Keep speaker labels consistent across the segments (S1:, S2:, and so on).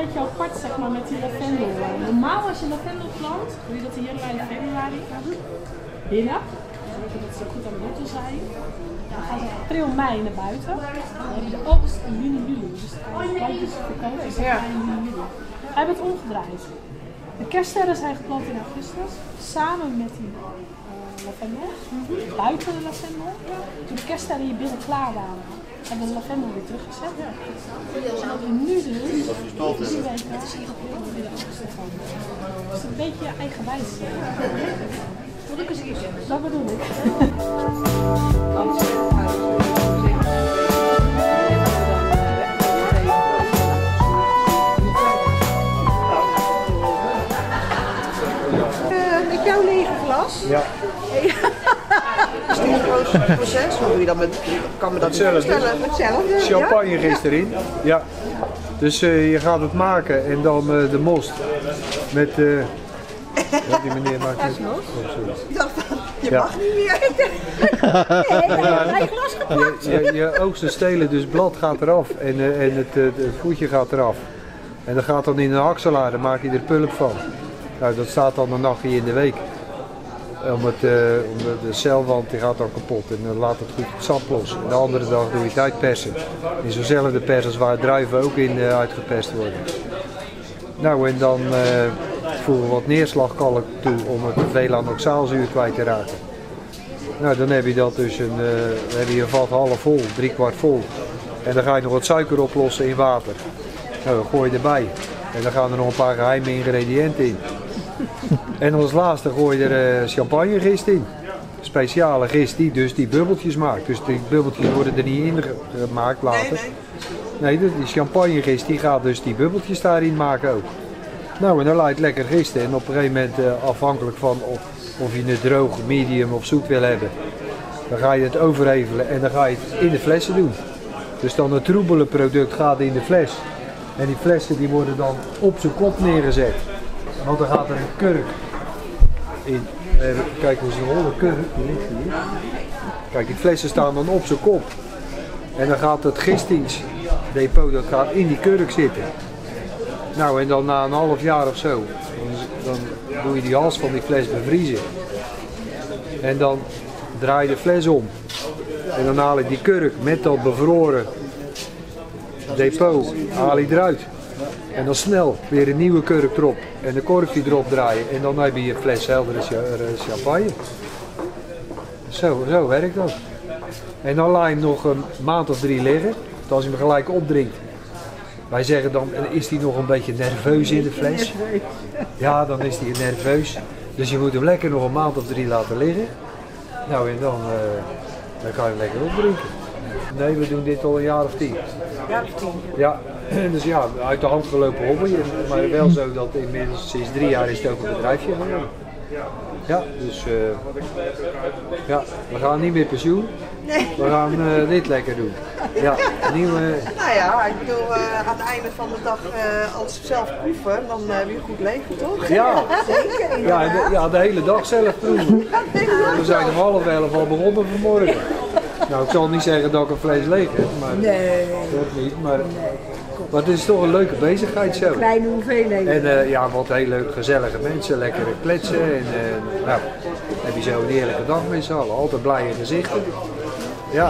S1: beetje apart zeg maar met die lavendel. Normaal als je lavendel plant, doe je dat in januari en februari binnen. Dat ze goed aan de wortel zijn. Dan gaan ze in april, mei naar buiten. Dan heb je de oogst in juni, juli. Dus de plantjes verkopen is in juni, juli. Wij hebben het omgedraaid. De kerststerren zijn geplant in augustus, samen met die lavendel, buiten de lavendel. Toen de kerststerren hier binnen klaar waren, hebben we de lavendel weer teruggezet. En wat we nu doen, is die weken weer de oogst ervan. Dus een beetje eigenwijs. Wil ik eens een keer? Dat bedoel ik.
S2: Met jouw lege glas?
S3: Ja.
S2: Is dit een proces? Hoe doe je dat met? Kan me dat niet voorstellen? Hetzelfde.
S3: Champagne gist erin. Ja. Dus je gaat het maken en dan de most met. Ja, die meneer maakt het.
S2: Ik dacht van, je mag niet meer. Nee, glas gepakt.
S3: Je oogst en stelen, dus het blad gaat eraf en het voetje gaat eraf. En dat gaat dan in een hakselaar, dan maak je er pulp van. Nou, dat staat dan een nachtje in de week. De celwand die gaat dan kapot en dan laat het goed het sap los. En de andere dag doe je het uitpersen. In zo'nzelfde pers als waar druiven ook in uitgeperst worden. Nou, en dan voegen we wat neerslagkalk toe om het velanoxaalzuur kwijt te raken. Nou, dan heb je dat dus een vat half vol, 3/4 vol. En dan ga je nog wat suiker oplossen in water. Nou, dan gooi je erbij. En dan gaan er nog een paar geheime ingrediënten in. En als laatste gooi je er champagnegist in. Speciale gist die dus die bubbeltjes maakt. Dus die bubbeltjes worden er niet in gemaakt later. Nee, die champagnegist die gaat dus die bubbeltjes daarin maken ook. Nou, en dan laat je het lekker gisten. En op een gegeven moment, afhankelijk van of je het droog, medium of zoet wil hebben, dan ga je het overhevelen en dan ga je het in de flessen doen. Dus dan het troebele product gaat in de fles. En die flessen die worden dan op zijn kop neergezet. Want dan gaat er een kurk in. Kijk hoe ze rollen, kurk, die ligt hier. Kijk, die flessen staan dan op zijn kop. En dan gaat het gistingsdepot, dat gaat in die kurk zitten. Nou, en dan na een half jaar of zo, dan doe je die hals van die fles bevriezen. En dan draai je de fles om. En dan haal ik die kurk met dat bevroren depot, haal je eruit. En dan snel weer een nieuwe kurk erop en een korfje erop draaien. En dan heb je je fles heldere champagne. Zo werkt dat. En dan laat je hem nog een maand of 3 liggen. Want als je hem gelijk opdrinkt. Wij zeggen dan, is hij nog een beetje nerveus in de fles? Ja, dan is hij nerveus. Dus je moet hem lekker nog een maand of 3 laten liggen. Nou, en dan kan je hem lekker opdrinken. Nee, we doen dit al een jaar of 10.
S2: Ja, of 10.
S3: Ja, dus ja, uit de hand gelopen hobby. Maar wel zo dat inmiddels sinds 3 jaar is het ook een bedrijfje geworden. Ja, dus ja, we gaan niet meer pensioen.
S2: Nee.
S3: We gaan dit lekker doen. Ja, nieuwe.
S2: Nou ja, ik bedoel, aan het einde van de dag, als we zelf proeven, dan weer goed leven, toch?
S3: Ja,
S2: zeker.
S3: ja, de hele dag zelf proeven. We zijn om 10:30 al begonnen vanmorgen. Nou, ik zal niet zeggen dat ik een vlees leeg heb, maar dat niet. Maar het is toch een leuke bezigheid zo.
S2: Kleine hoeveelheden.
S3: En ja, wat heel leuk, gezellige mensen, lekker kletsen. En nou, heb je zo een heerlijke dag met z'n allen. Altijd blije gezichten. Ja.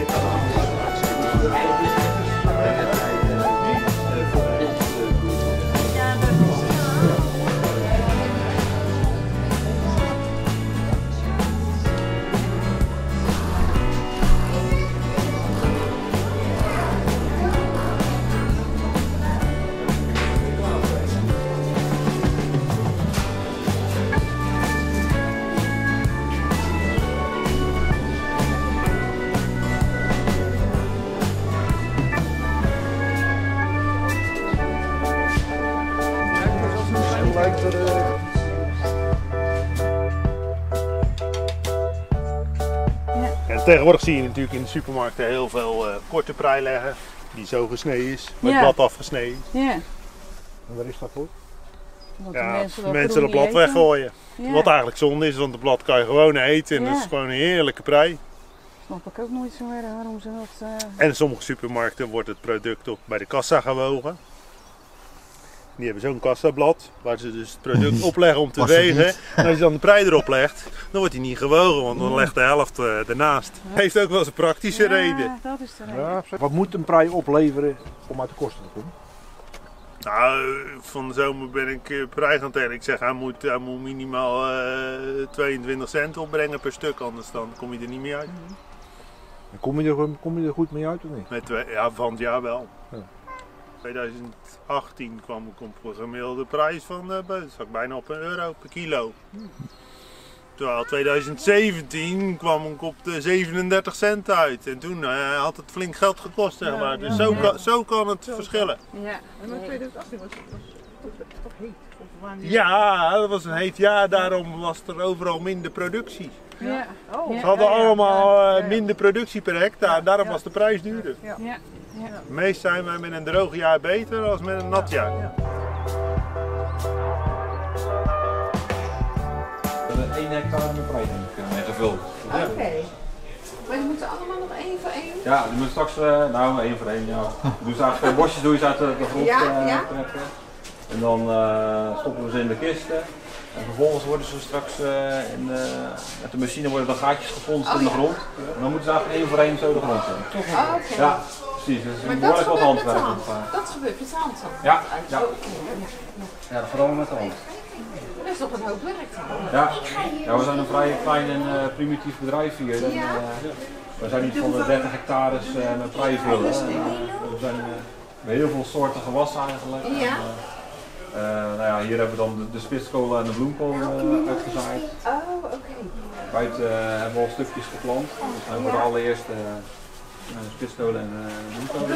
S4: En tegenwoordig zie je natuurlijk in de supermarkten heel veel korte prei leggen, die zo gesneden is, met blad afgesneden.
S5: Ja.
S4: En waar is dat voor?
S5: Want
S4: Ja, mensen het blad weggooien.
S5: Ja.
S4: Wat eigenlijk zonde is, want het blad kan je gewoon eten en dat is gewoon een heerlijke prei.
S5: Snap ik ook nooit zo erg waarom ze dat...
S4: En in sommige supermarkten wordt het product ook bij de kassa gewogen. Die hebben zo'n kassablad waar ze dus het product opleggen om te wegen. En als je dan de prei erop legt, dan wordt hij niet gewogen, want dan legt de helft ernaast. Heeft ook wel eens een praktische reden.
S5: Ja, dat is de reden.
S6: Ja, wat moet een prei opleveren om uit de kosten te komen?
S4: Nou, van de zomer ben ik prei gaan tellen. Ik zeg, hij moet minimaal 22 cent opbrengen per stuk, anders dan kom je er niet meer uit.
S6: En kom je er goed mee uit of niet?
S4: Ja, van het jaar wel.
S6: Ja.
S4: 2018 kwam ik op een gemiddelde prijs van bijna op €1 per kilo. Terwijl 2017 kwam ik op de 37 cent uit. En toen had het flink geld gekost, zeg maar. Dus zo kan het verschillen.
S5: Ja.
S2: En maar 2018 was toch heet? Of waren die-
S4: Ja, dat was een heet jaar. Daarom was er overal minder productie.
S5: Ja.
S2: Oh.
S4: Ze hadden allemaal minder productie per hectare. Daarom was de prijs duurder.
S5: Ja.
S4: Meest zijn wij met een droog jaar beter dan met een nat jaar.
S7: We hebben 1 hectare met prei mee gevuld.
S2: Oké. Maar die moeten allemaal nog één voor één?
S7: Ja, die moeten straks, nou 1 voor 1, ja. Dus eigenlijk bosjes doe je ze uit de grond trekken. En dan stoppen we ze in de kisten. En vervolgens worden ze straks met de machine worden dan gaatjes gefonst in de grond. En dan moeten ze eigenlijk 1 voor 1 zo de grond in.
S2: Oké.
S7: Ja, precies. Dus
S2: Maar
S7: behoorlijk wat handwerk.
S2: Dat gebeurt met de hand dan?
S7: Ja, ja, vooral met de hand.
S2: Dat is nog een hoop werk dan.
S7: Ja, we zijn een vrij klein en primitief bedrijf hier. En, we zijn niet van de 30 hectares met prei vullen. We zijn met heel veel soorten gewassen eigenlijk.
S2: Ja.
S7: Nou ja, hier hebben we dan de spitskolen en de bloemkool uitgezaaid.
S2: Oh, oké.
S7: Buiten hebben we al stukjes geplant. Dus we hebben de allereerste spitskolen en bloemkolen.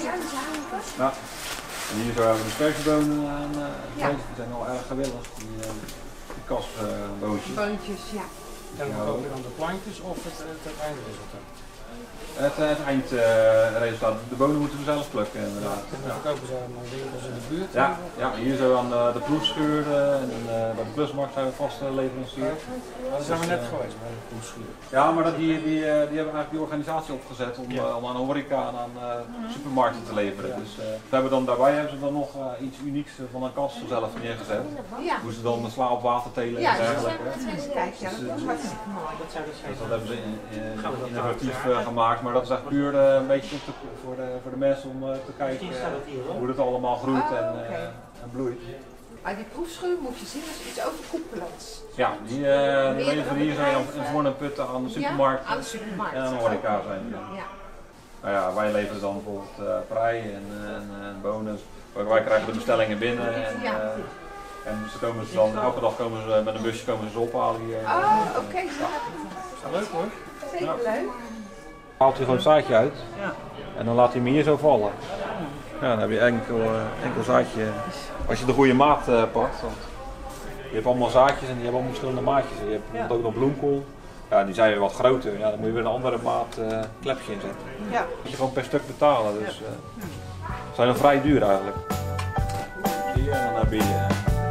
S7: Ja. En hier zo hebben we de sperziebonen aan. Die zijn al erg gewillig, die kasbootjes.
S2: Boontjes, ja.
S8: En we kopen dan de plantjes of het eindresultaat?
S7: Het eindresultaat. De bonen moeten we zelf plukken inderdaad.
S8: En dan verkopen ze aan winkels in de buurt?
S7: Ja, hier zo aan de proefschuur en bij de Plusmarkt zijn we vast leverancier.
S8: Daar zijn we net geweest bij de proefschuur.
S7: Ja, maar die hebben eigenlijk die organisatie opgezet om aan horeca en aan supermarkten te leveren. Dus daarbij hebben ze dan nog iets unieks van een kast zelf neergezet.
S2: Ja.
S7: Hoe ze dan sla op water telen
S2: Ja,
S7: en dergelijke.
S2: kijk, ja, dat was hartstikke mooi.
S7: Dus dat hebben ze innovatief gemaakt, maar dat is echt puur een beetje voor de mensen om te kijken hoe het allemaal groeit en bloeit.
S2: Maar die proefschuur moet je zien als iets overkoepelends.
S7: Ja, die leveren hier zijn in Voorn en Putten aan de supermarkt,
S2: aan de supermarkt.
S7: en aan de horeca zijn.
S2: Ja.
S7: Nou ja, wij leveren dan bijvoorbeeld prei en bonen. Wij krijgen de bestellingen binnen en ze komen dan, elke dag komen ze met een busje ze ophalen hier.
S2: Oh, oké.
S8: Leuk hoor.
S2: Zeker leuk.
S7: Haalt hij gewoon het zaadje uit en dan laat hij hem hier zo vallen. Ja, dan heb je enkel zaadje. Als je de goede maat pakt, want je hebt allemaal zaadjes en die hebben allemaal verschillende maatjes. Je hebt bijvoorbeeld ook nog bloemkool. Ja, die zijn weer wat groter. Ja, dan moet je weer een andere maat klepje inzetten.
S2: Ja.
S7: Moet je gewoon per stuk betalen. Dus ze zijn dan vrij duur eigenlijk. Hier en dan heb je.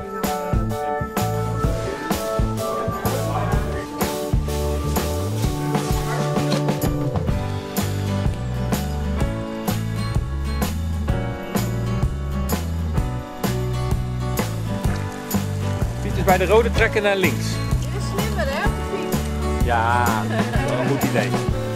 S7: Bij de rode trekken naar links.
S2: Dit is slimmer, hè? Op de fiets.
S7: Ja, dat is een goed idee.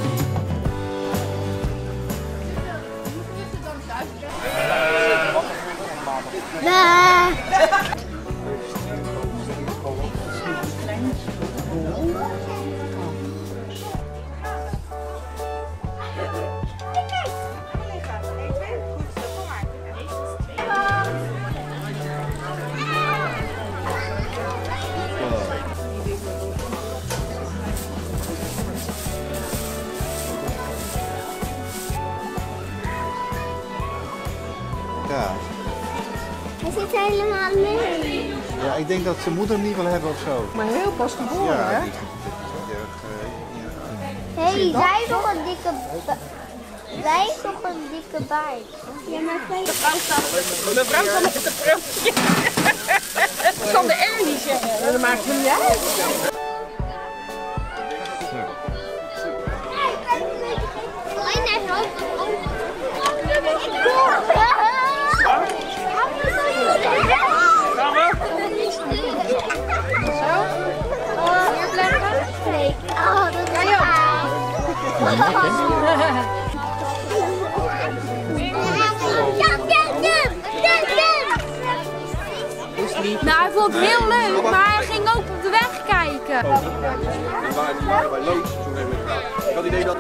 S6: Ja.
S9: Hij zit helemaal mee.
S6: Ja, ik denk dat zijn moeder hem niet wil hebben of zo.
S2: Maar heel pas geboren,
S6: Ja,
S2: hè?
S6: die is niet erg.
S9: Hé, zij heeft toch een dikke... Zij heeft toch een dikke baard? Ja, maar zij...
S2: Mevrouw staat met de praatje. Dat kan de R niet zeggen. Dat maakt hem niet uit.
S9: Oh, nee,
S2: Gaan we?
S9: Zo? Hier blijven? Nee. Oh, dat is
S10: Nou, hij vond het heel leuk, maar hij ging ook op de weg kijken.
S7: En waar bij Loos toen hebben we gedaan. Ik had het idee dat...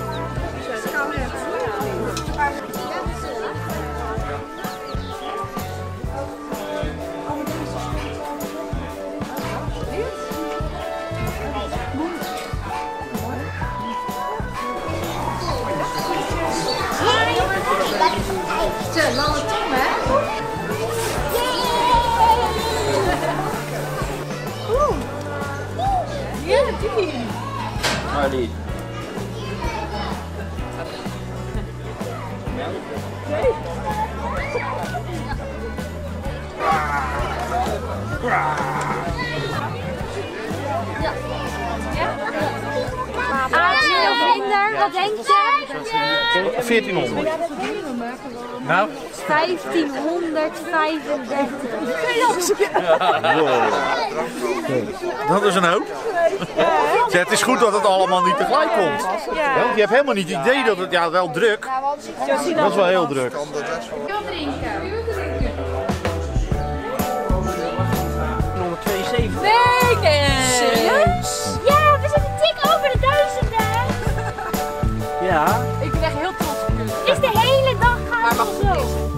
S10: Te lange tong, hè?
S1: Ja, die.
S7: Maar die.
S10: Wat denk je?
S7: 1400. Nou?
S10: 1535.
S6: Dat is een hoop. Ja, het is goed dat het allemaal niet tegelijk komt. Want je hebt helemaal niet het idee dat het wel druk. Dat is wel heel druk.
S10: Wil drinken.
S2: 172.
S10: Nee! Serieus? Ja, we zitten dik over de 1000, hè?
S2: Ja.
S10: Ik ben echt heel trots op jullie. Het is de hele dag gaan we zo.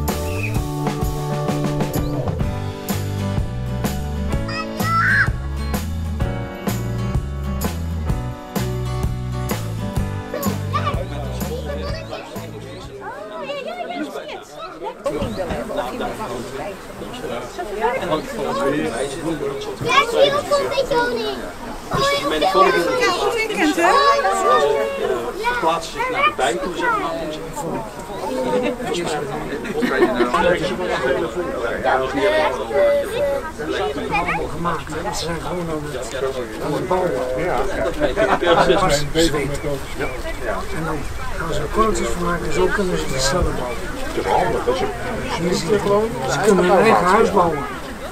S9: Ja, zie je ook een beetje honing.
S7: Plaatsen zich naar de bij toe, zeg maar.
S8: Gemaakt, hè? Ze zijn gewoon aan het bouwen. Ja. En dan gaan ze er korreltjes van maken, zo kunnen ze het zelf bouwen. Ze kunnen hun eigen huis bouwen.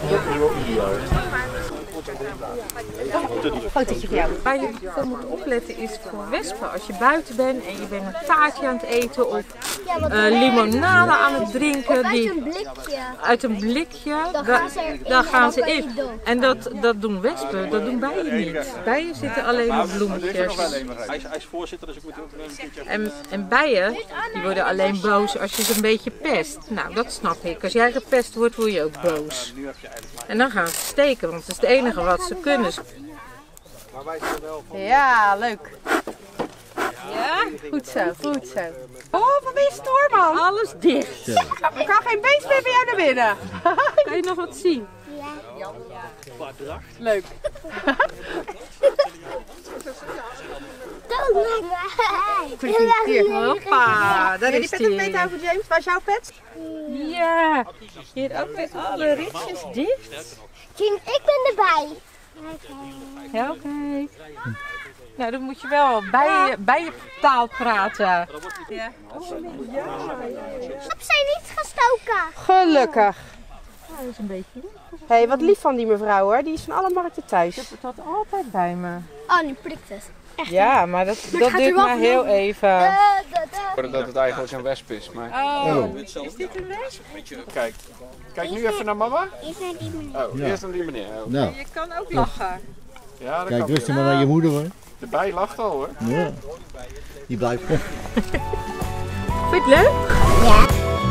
S2: Fotootje voor jou. Waar je voor moet opletten is voor wespen. Als je buiten bent en je bent een taartje aan het eten of limonade aan het drinken.
S9: Uit een blikje.
S2: Uit een blikje, daar gaan ze in. En dat doen wespen, dat doen bijen niet. Bijen zitten alleen op bloemetjes.
S7: Hij is voorzitter, dus ik moet ook een keertje...
S2: En bijen, die worden alleen boos als je ze een beetje pest. Nou, dat snap ik. Als jij gepest wordt, word je ook boos. En dan gaan ze steken, want het is het enige wat ze kunnen.
S5: Ja, leuk.
S2: Ja, goed zo, goed zo.
S5: Oh, wat ben je stoorman?
S2: Alles dicht.
S5: Er kan geen beest meer bij jou naar binnen.
S2: Kan je nog wat zien?
S9: Ja.
S5: Leuk.
S9: Hier.
S2: Hoppa, daar
S5: Wil
S2: is
S5: je die pet ook
S2: die.
S5: weten over James? Waar is jouw pet?
S2: Ja, hier ook weer alle ritjes dicht.
S9: Ik ben erbij.
S2: Ja, oké. Nou, dan moet je wel bij je taal praten.
S5: Ja.
S9: Heb zij niet gestoken?
S5: Gelukkig.
S2: Dat is een beetje.
S5: Hé, hey, wat lief van die mevrouw hoor. Die is van alle markten thuis.
S2: Ik heb het altijd bij me.
S9: Oh, nu prikt het.
S5: Ja, maar dat duurt maar heel even.
S7: Dat het eigenlijk een wesp is, maar...
S2: Oh, is dit een wesp?
S6: Kijk nu even naar mama.
S9: Eerst naar die meneer.
S6: Oh, eerst naar die meneer. Oh.
S11: Nou,
S2: Je kan ook lachen.
S6: Ja, dat
S11: kijk
S6: kan
S11: rustig maar naar je moeder hoor.
S6: De bij lacht al hoor.
S11: Ja, die blijft.
S2: Vind je het leuk?
S9: Ja.